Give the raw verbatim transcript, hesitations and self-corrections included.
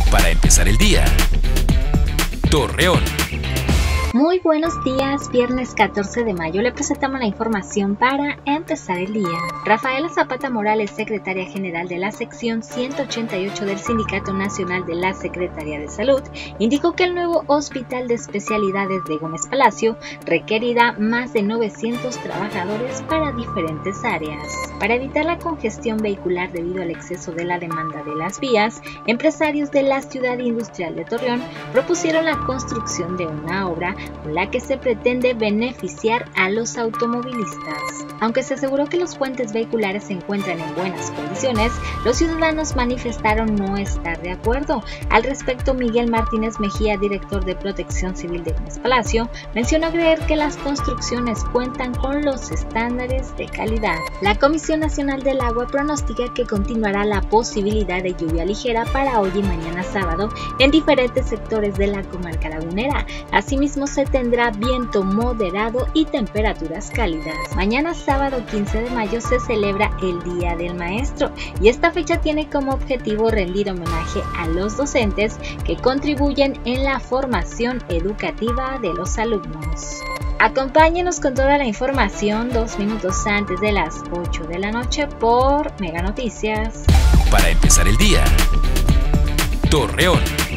Para empezar el día, Torreón. Muy buenos días, viernes catorce de mayo le presentamos la información para empezar el día. Rafaela Zapata Morales, secretaria general de la sección ciento ochenta y ocho del Sindicato Nacional de la Secretaría de Salud, indicó que el nuevo Hospital de Especialidades de Gómez Palacio requerirá más de novecientos trabajadores para diferentes áreas. Para evitar la congestión vehicular debido al exceso de la demanda de las vías, empresarios de la ciudad industrial de Torreón propusieron la construcción de una obra con la que se pretende beneficiar a los automovilistas. Aunque se aseguró que los puentes vehiculares se encuentran en buenas condiciones, los ciudadanos manifestaron no estar de acuerdo. Al respecto, Miguel Martínez Mejía, director de Protección Civil de Gómez Palacio, mencionó creer que las construcciones cuentan con los estándares de calidad. La Comisión Nacional del Agua pronostica que continuará la posibilidad de lluvia ligera para hoy y mañana sábado en diferentes sectores de la comarca lagunera. Asimismo, se tendrá viento moderado y temperaturas cálidas. Mañana sábado quince de mayo se celebra el Día del Maestro y esta fecha tiene como objetivo rendir homenaje a los docentes que contribuyen en la formación educativa de los alumnos. Acompáñenos con toda la información dos minutos antes de las ocho de la noche por Mega Noticias. Para empezar el día, Torreón.